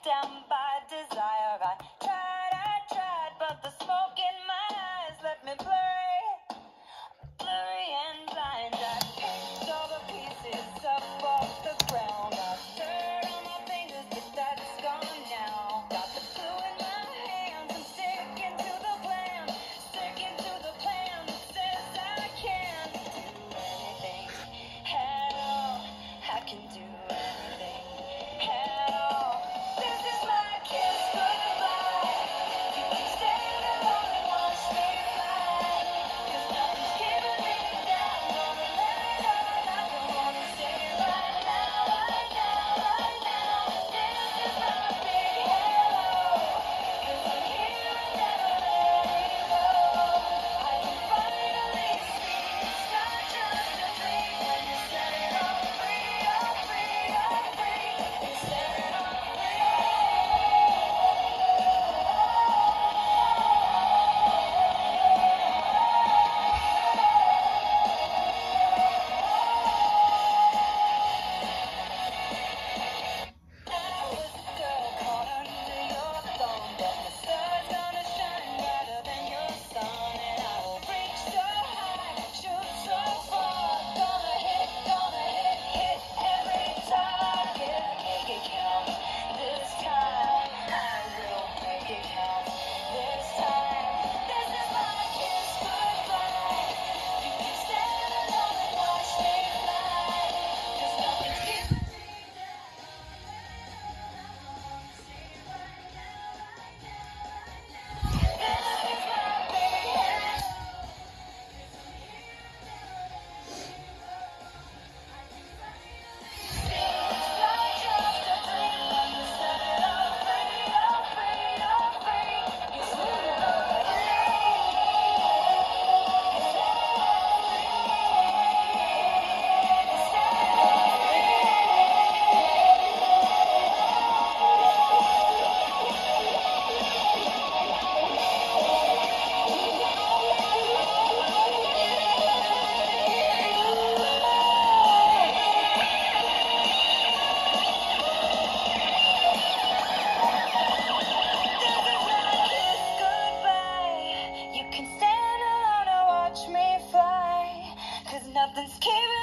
down by desire. I tried, but the smoke in my eyes left me blurry and blind. I picked all the pieces up off the ground. I stirred on my fingers, but that's gone now. Got the clue in my hands, I'm sticking to the plan that says I can do anything at all. I can do anything at all. This is my kiss goodbye. You can stand alone and watch me fly. 'Cause nothing's keeping me down. Gonna let it all out. I wanna say it right now, right now, right now. This is my big hello. 'Cause I'm here and never letting go. I can finally see it's not just a dream when you set it all free, oh free, oh free. You set it all I was a girl caught under your thumb, but the sun's gonna shine brighter than your sun, and I will reach so high, shoot so far, gonna hit every target, make it count. This time I will make it count. This time, this is my kiss goodbye. You can stand alone and watch me fly. 'Cause nothing's keeping me down. You can stand alone and watch me fly, 'cause nothing's keeping